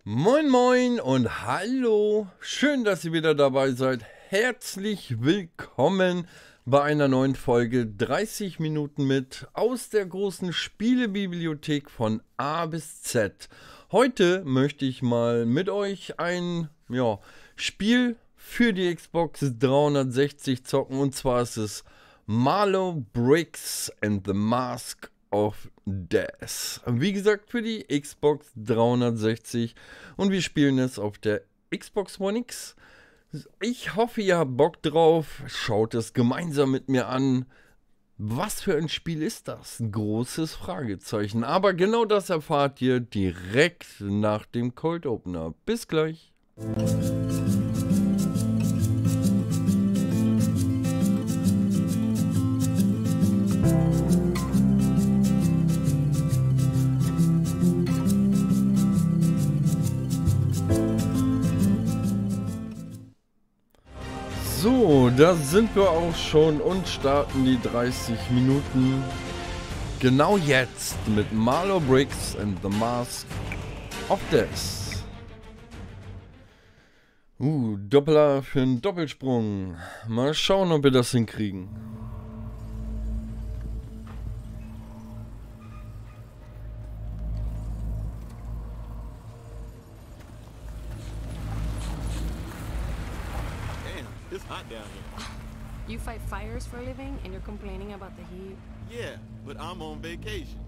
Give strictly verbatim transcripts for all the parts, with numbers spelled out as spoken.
Moin moin und hallo, schön, dass ihr wieder dabei seid. Herzlich willkommen bei einer neuen Folge dreißig Minuten mit aus der großen Spielebibliothek von A bis Z. Heute möchte ich mal mit euch ein ja, Spiel für die Xbox dreihundertsechzig zocken, und zwar ist es Marlow Briggs and the Mask of Death. Wie gesagt, für die Xbox dreihundertsechzig, und wir spielen es auf der Xbox One X. Ich hoffe, ihr habt Bock drauf. Schaut es gemeinsam mit mir an. Was für ein Spiel ist das? Großes Fragezeichen. Aber genau das erfahrt ihr direkt nach dem Cold Opener. Bis gleich. So, da sind wir auch schon und starten die dreißig Minuten. Genau jetzt mit Marlow Briggs and the Mask of Death. Uh, Doppler für einen Doppelsprung. Mal schauen, ob wir das hinkriegen. It's hot down here. You fight fires for a living and you're complaining about the heat? Yeah, but I'm on vacation.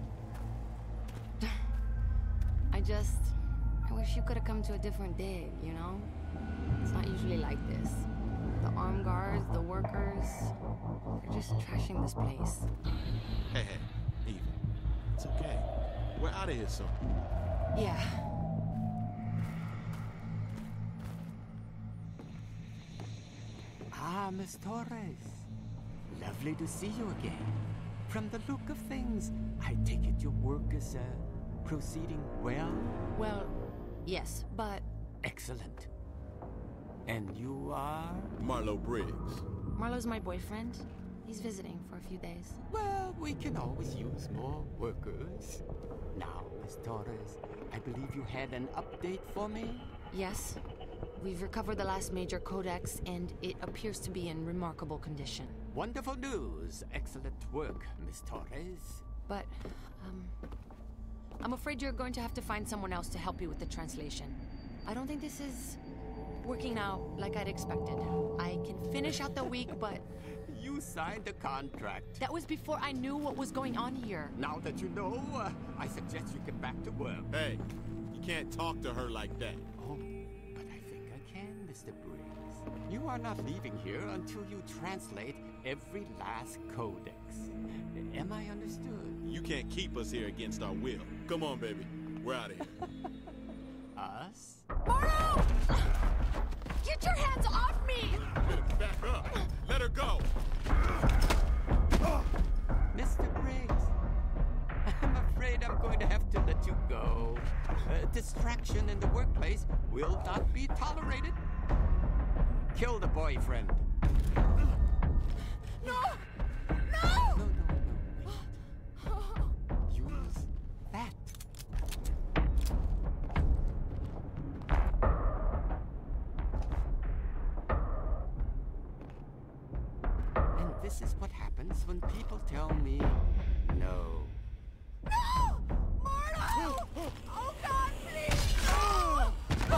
I just... I wish you could have come to a different day, you know? It's not usually like this. The armed guards, the workers... They're just trashing this place. Hey, hey, Eva. It's okay. We're out of here soon. Yeah. Ah, Miss Torres. Lovely to see you again. From the look of things, I take it your work is, uh, proceeding well? Well, yes, but... Excellent. And you are? Marlow Briggs. Marlo's my boyfriend. He's visiting for a few days. Well, we can always use more workers. Now, Miss Torres, I believe you had an update for me? Yes. We've recovered the last major codex, and it appears to be in remarkable condition. Wonderful news. Excellent work, Miss Torres. But, um... I'm afraid you're going to have to find someone else to help you with the translation. I don't think this is working out like I'd expected. I can finish out the week, but... You signed a contract. That was before I knew what was going on here. Now that you know, uh, I suggest you get back to work. Hey, you can't talk to her like that. Oh, but I think I can, Mister Briggs. You are not leaving here until you translate every last codex. Am I understood? You can't keep us here against our will. Come on, baby. We're out of here. Us? Marlo! Get your hands off me! Better back up. Let her go. Mister Briggs, I'm afraid I'm going to have to let you go. Uh, distraction in the workplace will not be tolerated. Kill the boyfriend. No! No! No, no, no, wait. Use that. And this is what happens when people tell me no. No! Marlo! Oh God, please! No!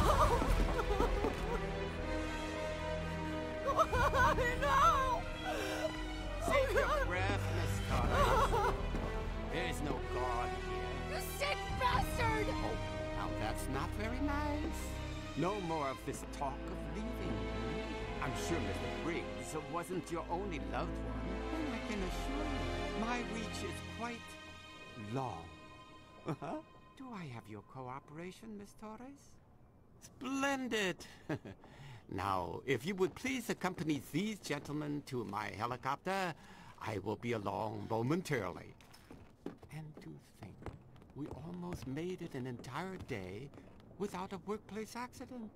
No! Save your breath, Miss Torres. There is no God here. You sick bastard! Oh, now that's not very nice. No more of this talk of leaving. I'm sure Mister Briggs wasn't your only loved one, and I can assure you, my reach is quite long. Uh-huh. Do I have your cooperation, Miss Torres? Splendid! Now, if you would please accompany these gentlemen to my helicopter, I will be along momentarily. And to think, we almost made it an entire day without a workplace accident.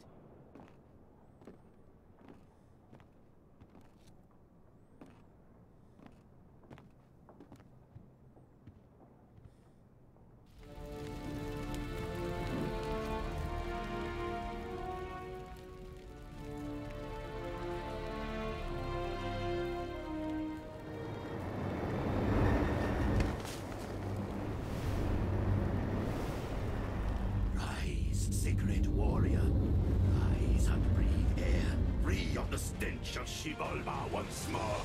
the stench of Xibalba once more.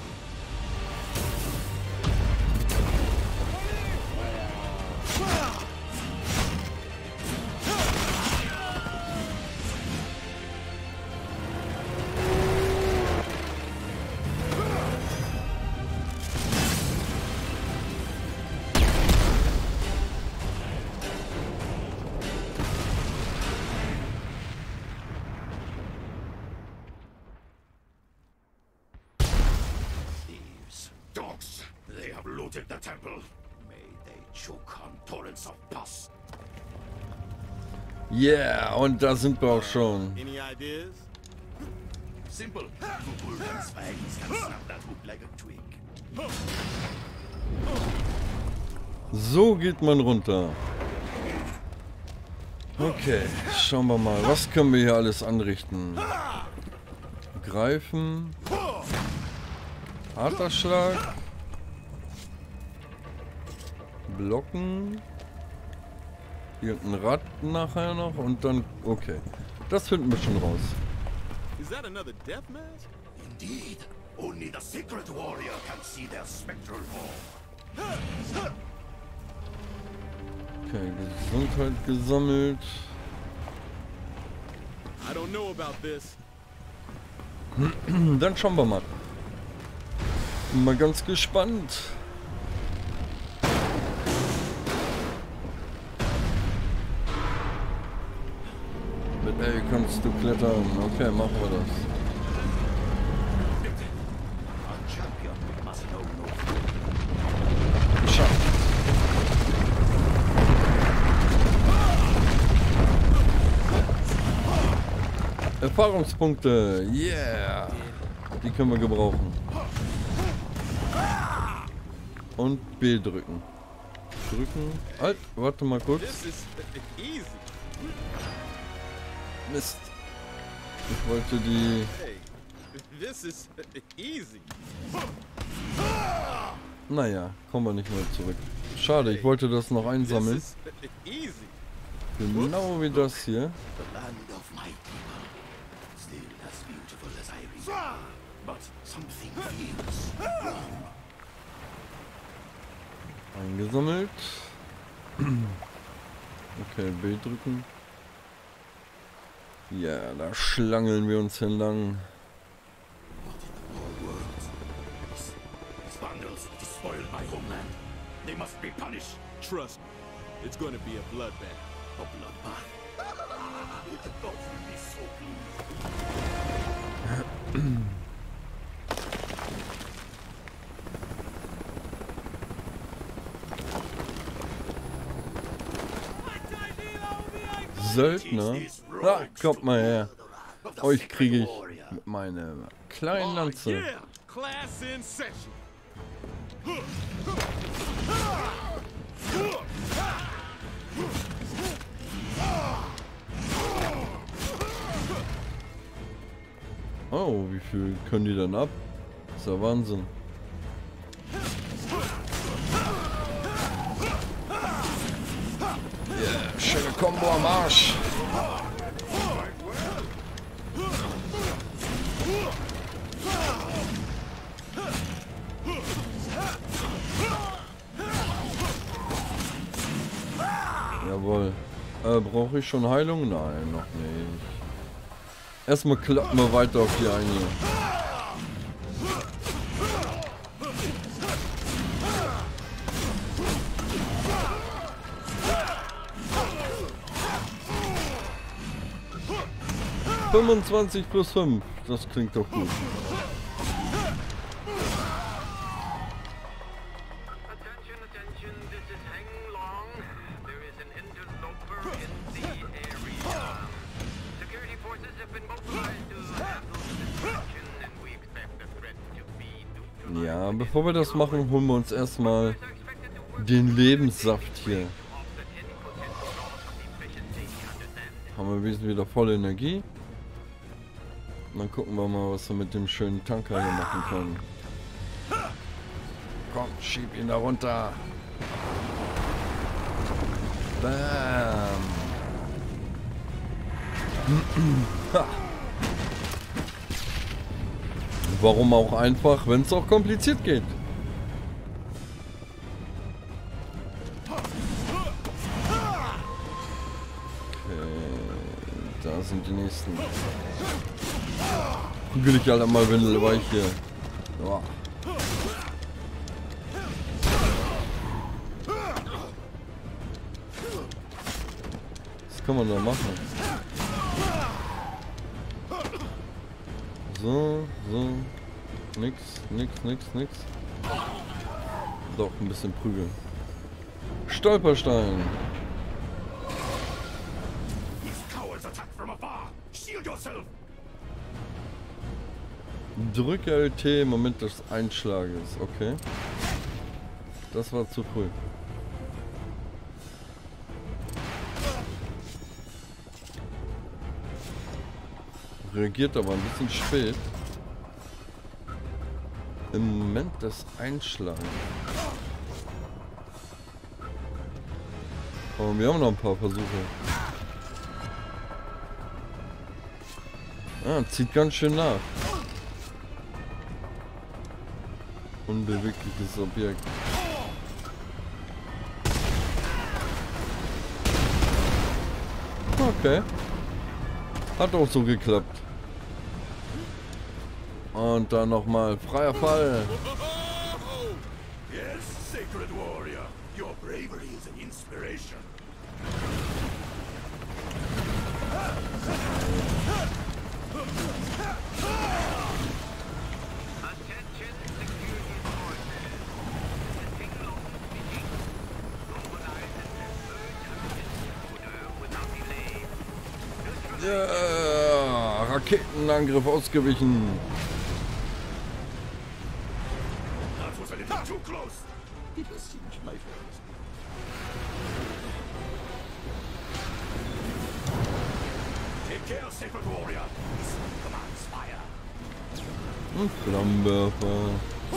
Dogs! They have looted the temple. May they choke on torrents of pus. Yeah, und da sind wir auch schon. Any ideas? Simple. Two Vulcan's fangs can snap that hook like a twig. So geht man runter. Okay, schauen wir mal. Was können wir hier alles anrichten? Greifen. Harter Schlag. Blocken. Irgendein Rad nachher noch und dann... Okay. Das finden wir schon raus. Is that another death mask? Indeed. Only the secret warrior can see their spectral form. Okay, Gesundheit gesammelt. I don't know about this. Dann schauen wir mal. Bin mal ganz gespannt. Mit L kannst du klettern. Okay, machen wir das. A champion must know no fear. Geschafft. Erfahrungspunkte. Yeah. Die können wir gebrauchen. Und B drücken. Drücken. Halt, warte mal kurz. This is easy. Mist. Ich wollte die... Hey, this is easy. Naja, kommen wir nicht mehr zurück. Schade, ich wollte das noch einsammeln. This is easy. Genau wie das hier. The land of my people. Still as beautiful as I remember. But something feels wrong. Eingesammelt. Okay, B drücken. Ja, da schlangeln wir uns entlang. What in the whole world? These, these vandals despoiled my homeland. They must be punished. Trust me, it's going to be a bloodbath. A bloodbath. God will be so pleased. Söldner? Ah, kommt mal her. Euch kriege ich mit meiner kleinen Lanze. Yeah, class in session. Oh, wie viel können die dann ab? Das ist ja Wahnsinn. Yeah, schöne Combo am Arsch. Jawohl. Äh, brauche ich schon Heilung? Nein, noch nicht. Erstmal klappen wir weiter auf die eine. fünfundzwanzig plus fünf. Das klingt doch gut. Attention, attention, this is Hang Long. There is an interloper in the area. Security forces have been mobilized to handle the destruction and we expect the threat to be neutralized. Ja, bevor wir das machen, holen wir uns erstmal den Lebenssaft hier. Haben wir wesentlich wieder volle Energie. Und dann gucken wir mal, was wir mit dem schönen Tanker hier machen können. Komm, schieb ihn da runter. Bam. Ha. Warum auch einfach, wenn es auch kompliziert geht. Da sind die nächsten. Kugel ich halt einmal windelweich hier. Boah. Was kann man da machen? So, so. Nix, nix, nix, nix. Doch, ein bisschen prügeln. Stolperstein. Drücke L T im Moment des Einschlages. Okay. Das war zu früh. Reagiert aber ein bisschen spät. Im Moment des Einschlagens. Aber wir haben noch ein paar Versuche. Ah, zieht ganz schön nach. Unbewegliches Objekt. Okay. Hat auch so geklappt. Und dann nochmal freier Fall. Yes, Sacred Warrior. Your bravery is an inspiration. Attention, security forces. The Tinglong City. Mobilize and emerge under this order without delay. Ja, Raketenangriff ausgewichen. That was a little too close. It was singe, my friends. Take care, Sacred Warrior. This commands fire. Und Flammenwerfer.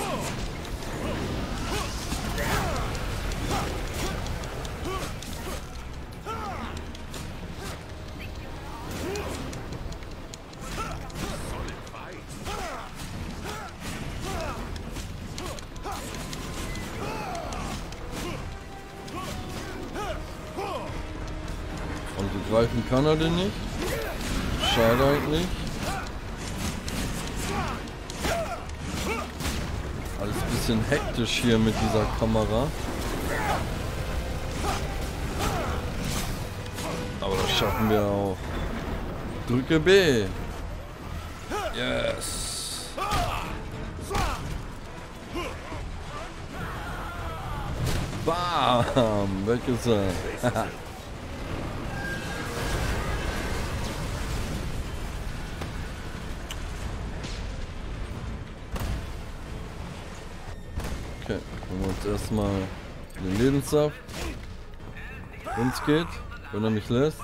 Und greifen kann er den nicht. Schade eigentlich. Alles ein bisschen hektisch hier mit dieser Kamera. Aber das schaffen wir auch. Drücke B. Yes. Bam. Weg ist er. Okay, holen wir uns erstmal den Lebenssaft. Wenn's geht, wenn er mich lässt.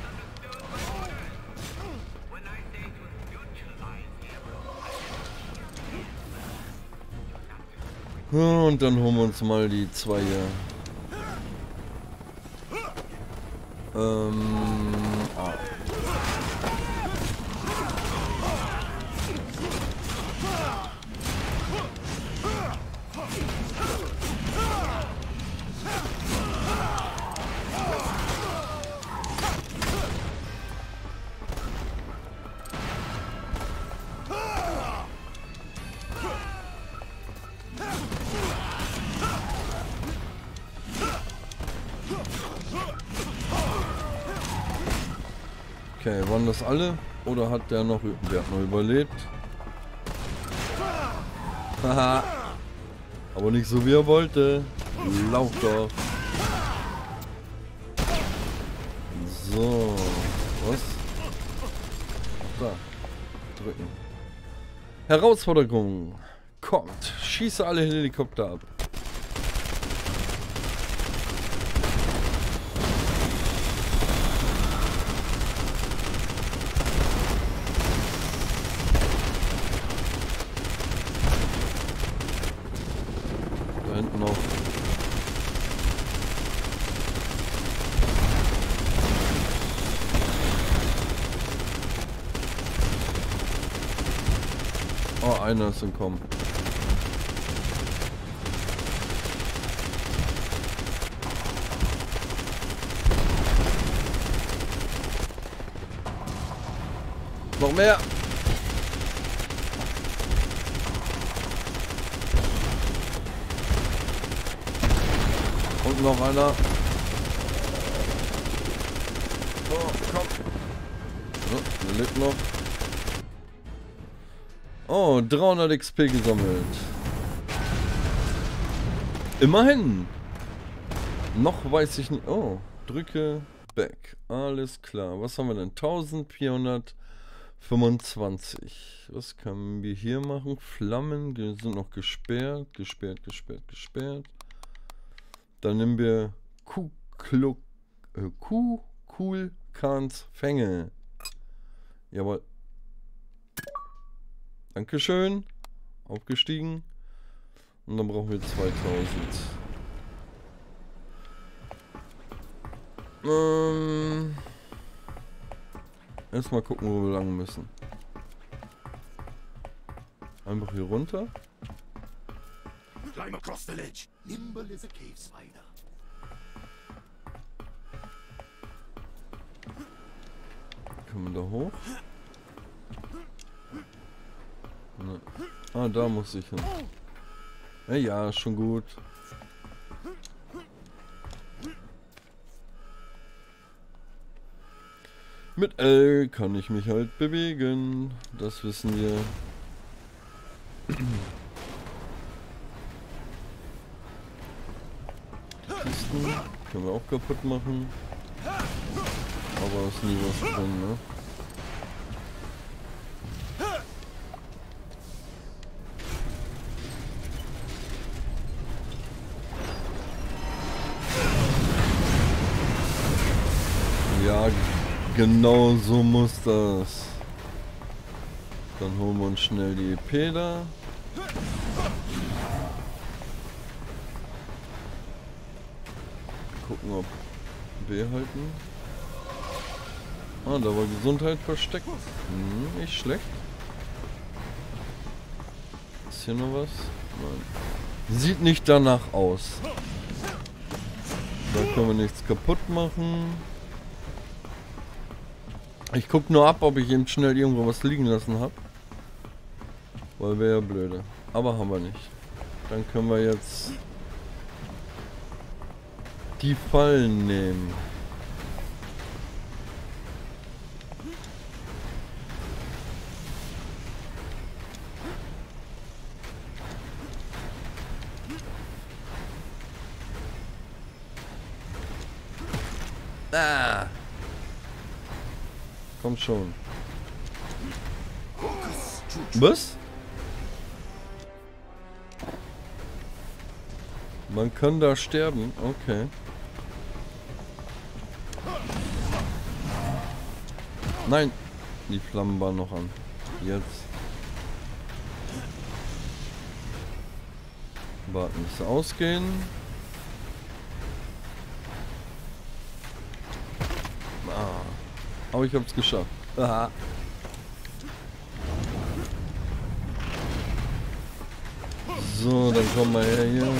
Ja, und dann holen wir uns mal die zwei hier. Ähm, ah. Okay, waren das alle? Oder hat der noch, der hat noch überlebt? Haha. Aber nicht so wie er wollte. Lauf doch. So. Was? Da. Drücken. Herausforderung. Kommt. Schieße alle Helikopter ab. Da hinten noch. Oh, einer ist entkommen. Noch mehr. Und noch einer. Oh, komm. So, der lebt noch. Oh, dreihundert X P gesammelt. Immerhin. Noch weiß ich nicht. Oh, drücke Back. Alles klar. Was haben wir denn? eintausendvierhundertfünfundzwanzig. Was können wir hier machen? Flammen sind noch gesperrt. Gesperrt, gesperrt, gesperrt. Dann nehmen wir Kuh-Kluk... Äh, Kuh-Cool-Kans Fänge. Jawohl. Dankeschön. Aufgestiegen. Und dann brauchen wir zweitausend. Ähm. Erstmal gucken, wo wir lang müssen. Einfach hier runter. Climb across the ledge. Nimble as a cave spider. Kommen wir da hoch? Ne. Ah, da muss ich hin. Ja, ja, ist schon gut. Mit L kann ich mich halt bewegen. Das wissen wir. Die Kisten können wir auch kaputt machen. Aber ist nie was drin, ne? Ja, genau so muss das. Dann holen wir uns schnell die E P da. Gucken, ob B halten. Ah, da war Gesundheit versteckt. Hm, nicht schlecht. Ist hier noch was? Nein. Sieht nicht danach aus. Da können wir nichts kaputt machen. Ich guck nur ab, ob ich eben schnell irgendwo was liegen lassen habe. Weil wäre ja blöde. Aber haben wir nicht. Dann können wir jetzt die Fallen nehmen. Ah. Komm schon. Was? Man kann da sterben, okay. Nein, die Flammen waren noch an. Jetzt. Warten, bis sie ausgehen. Ah. Aber ich hab's geschafft. Aha. So, dann kommen wir her hier.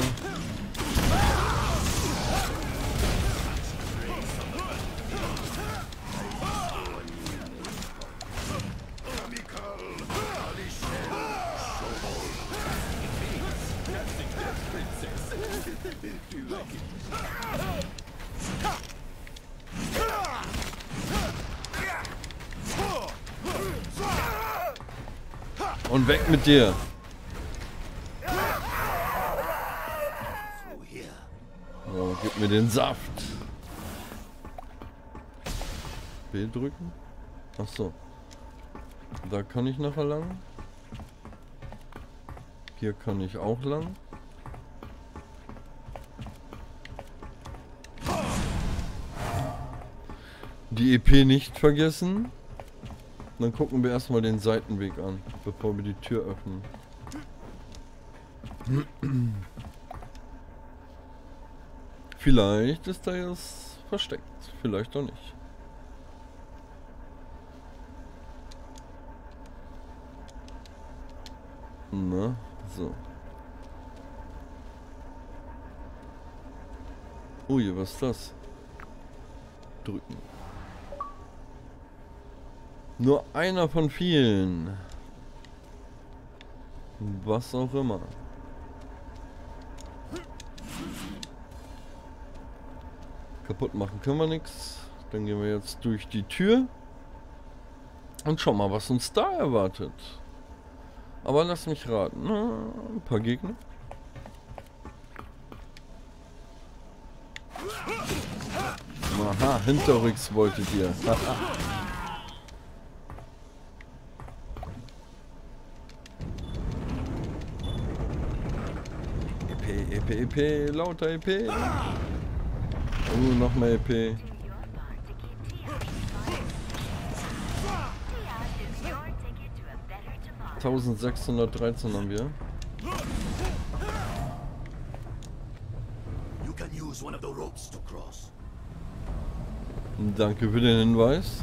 Und weg mit dir. So, gib mir den Saft. B drücken. Ach so. Da kann ich nachher lang. Hier kann ich auch lang. Die E P nicht vergessen. Dann gucken wir erstmal den Seitenweg an, bevor wir die Tür öffnen. Vielleicht ist da jetzt versteckt, vielleicht auch nicht. Na, so. Ui, was ist das? Drücken. Nur einer von vielen. Was auch immer. Kaputt machen können wir nichts. Dann gehen wir jetzt durch die Tür. Und schau mal, was uns da erwartet. Aber lass mich raten. Na, ein paar Gegner. Aha, hinterrücks wolltet ihr. E P, E P, E P, lauter E P. Oh, noch mehr E P. eintausendsechshundertdreizehn haben wir. You can use one of the ropes to cross. Danke für den Hinweis.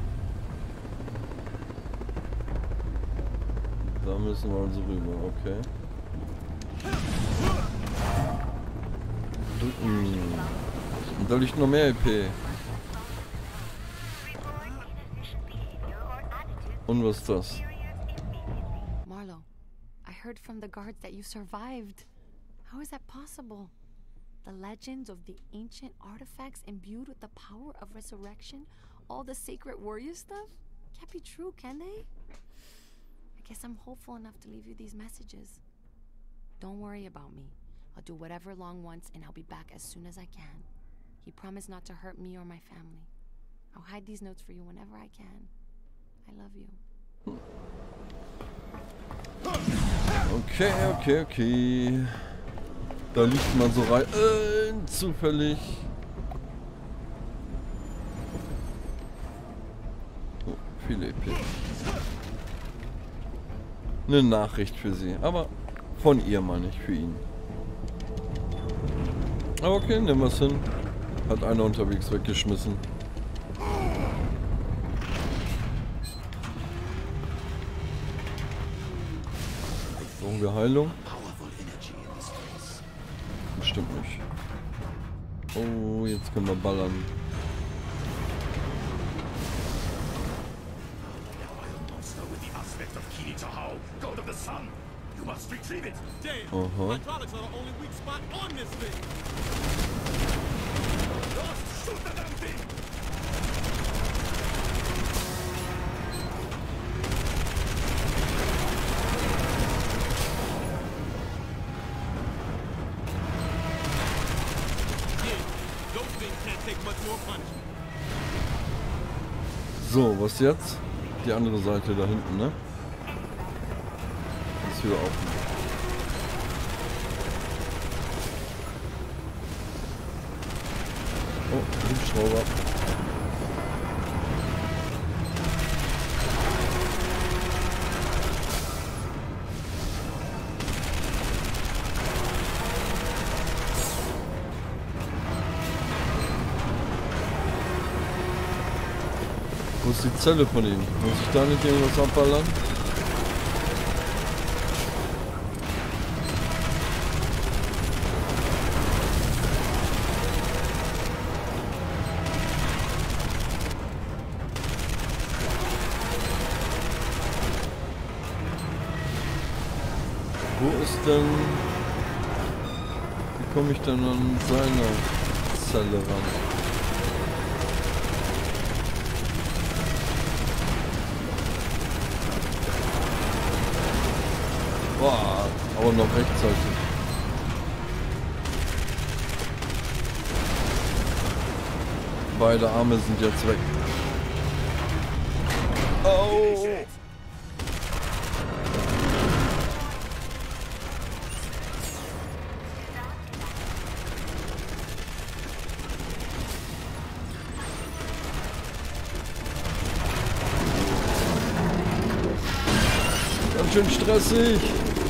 Da müssen wir also rüber, okay. Drücken. Und da liegt noch mehr E P. Und was ist das? Marlo, I heard from the guards that you survived. How is that possible? The legends of the ancient artifacts imbued with the power of resurrection, all the sacred warrior stuff? Can't be true, can they? I guess I'm hopeful enough to leave you these messages. Don't worry about me. I'll do whatever Long wants and I'll be back as soon as I can. He promised not to hurt me or my family. I'll hide these notes for you whenever I can. I love you. Okay, okay, okay. Da liegt man so rein. Äh, zufällig. Oh, viele E P. Eine Nachricht für sie. Aber von ihr mal nicht, für ihn. Aber okay, nehmen wir es hin. Hat einer unterwegs weggeschmissen. Brauchen wir Heilung? Bestimmt nicht. Oh, jetzt können wir ballern. Aha. So, was jetzt? Die andere Seite da hinten, ne? Ist wieder offen. Oh, Hubschrauber. Wo ist die Zelle von ihm? Muss ich da nicht irgendwas abballern? Wo ist denn... Wie komme ich denn an seine Zelle ran? Boah, aber noch rechtzeitig. Beide Arme sind jetzt weg. Oh! Ganz schön stressig.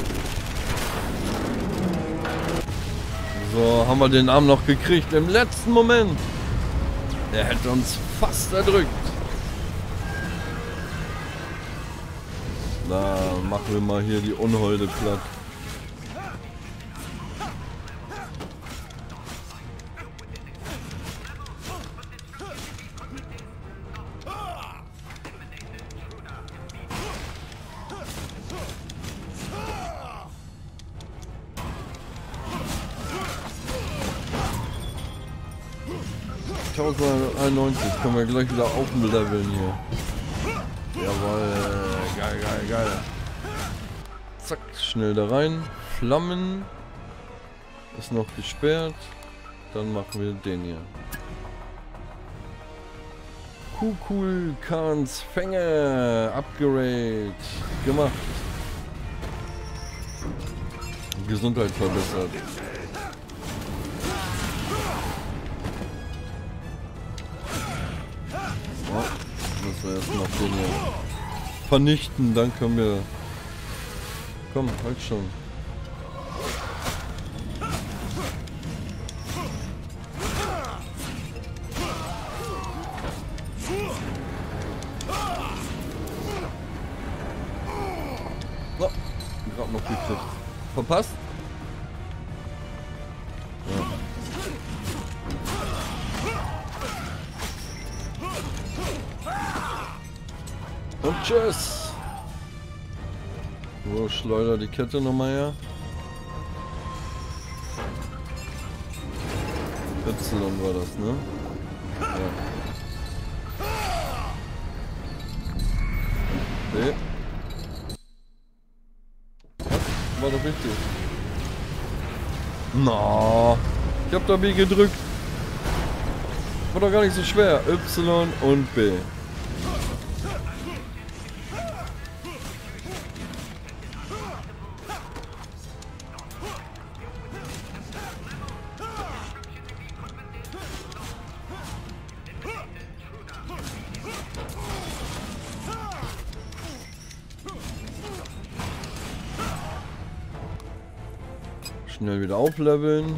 So, haben wir den Arm noch gekriegt im letzten Moment. Er hätte uns fast erdrückt. Da machen wir mal hier die Unholde platt. tausendeinundneunzig, können wir gleich wieder aufleveln hier. Jawohl, geil, geil, geil. Zack, schnell da rein. Flammen. Ist noch gesperrt. Dann machen wir den hier. Kukul Khans Fänge. Upgrade. Gemacht. Gesundheit verbessert. Müssen wir erst noch den hier vernichten, dann können wir... Komm, halt schon. So, gerade noch gekriegt. Verpasst? Ja. Und tschüss. So, schleuder die Kette nochmal her. Y war das, ne? Ja. Nee. Das war doch wichtig. Na, ich hab da B gedrückt. War doch gar nicht so schwer. Y und B. Schnell wieder aufleveln.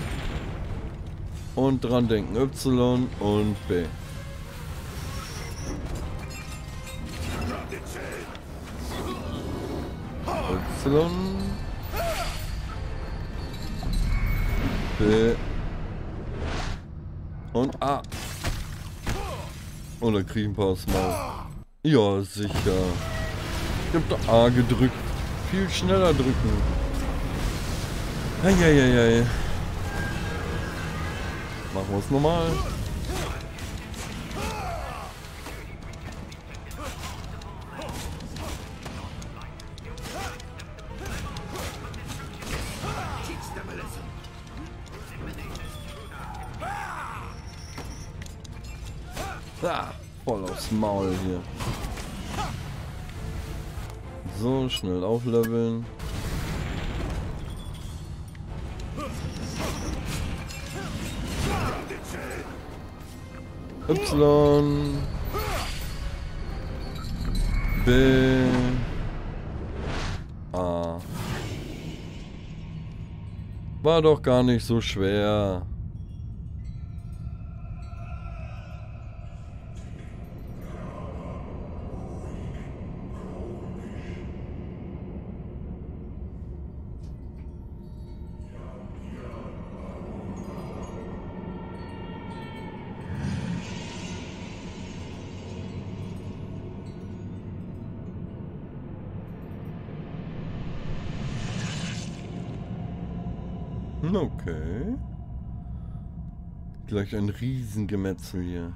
Und dran denken. Y und B. Y. B. Und A. Und dann krieg ich ein paar aufs Maul. Ja, sicher. Ich hab doch A gedrückt. Viel schneller drücken. Eieiei. Machen wir es normal. Ah, voll aufs Maul hier. So, schnell aufleveln. Y. B. A. War doch gar nicht so schwer. Okay. Gleich ein Riesengemetzel hier.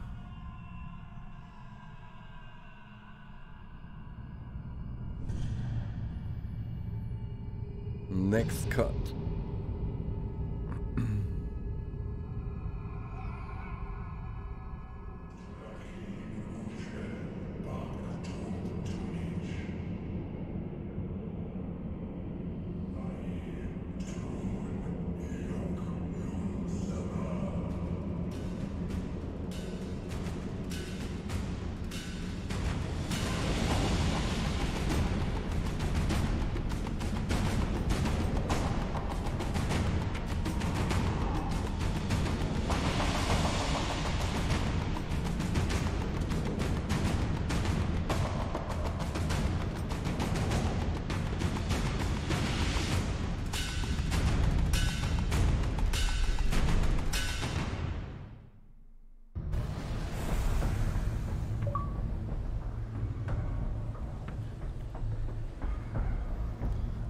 Next cut.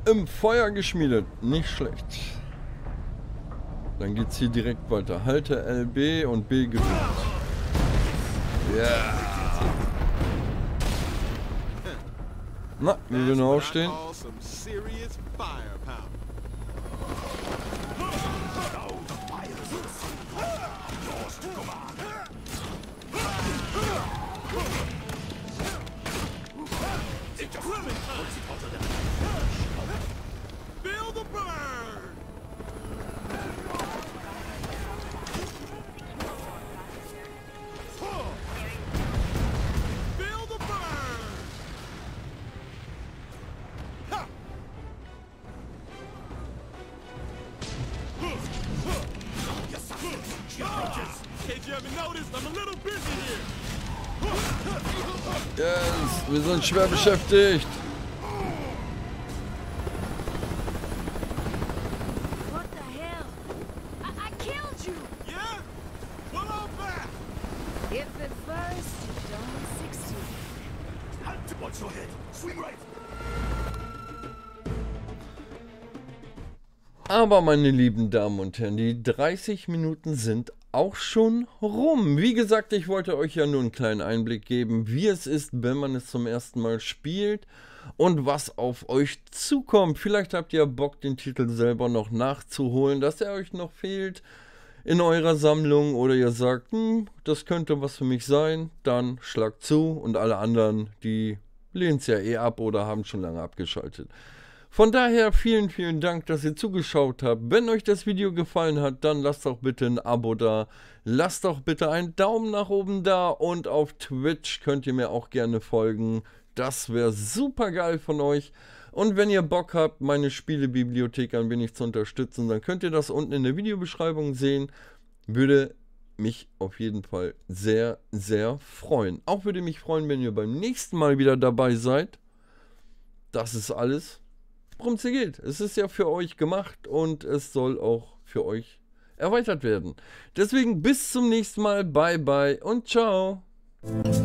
im Feuer geschmiedet. Nicht schlecht. Dann geht's hier direkt weiter. Halte L B und B gedrückt. Ja. Na, wir werden aufstehen. Feel the burn! Feel the burn! Ha! Can't you ever notice? I'm a little busy here. Yes, wir sind schwer beschäftigt. What the hell? I, I killed you! Yeah? Well, I'm back. If at first you don't succeed. Halt, watch your head. Swing right. Aber meine lieben Damen und Herren, die dreißig Minuten sind auch schon rum. Wie gesagt, ich wollte euch ja nur einen kleinen Einblick geben, wie es ist, wenn man es zum ersten Mal spielt und was auf euch zukommt. Vielleicht habt ihr Bock, den Titel selber noch nachzuholen, dass er euch noch fehlt in eurer Sammlung, oder ihr sagt, hm, das könnte was für mich sein, dann schlagt zu, und alle anderen, die lehnen es ja eh ab oder haben schon lange abgeschaltet. Von daher vielen, vielen Dank, dass ihr zugeschaut habt. Wenn euch das Video gefallen hat, dann lasst doch bitte ein Abo da. Lasst doch bitte einen Daumen nach oben da. Und auf Twitch könnt ihr mir auch gerne folgen. Das wäre super geil von euch. Und wenn ihr Bock habt, meine Spielebibliothek ein wenig zu unterstützen, dann könnt ihr das unten in der Videobeschreibung sehen. Würde mich auf jeden Fall sehr, sehr freuen. Auch würde mich freuen, wenn ihr beim nächsten Mal wieder dabei seid. Das ist alles, worum es hier geht. Es ist ja für euch gemacht und es soll auch für euch erweitert werden. Deswegen bis zum nächsten Mal. Bye, bye und ciao.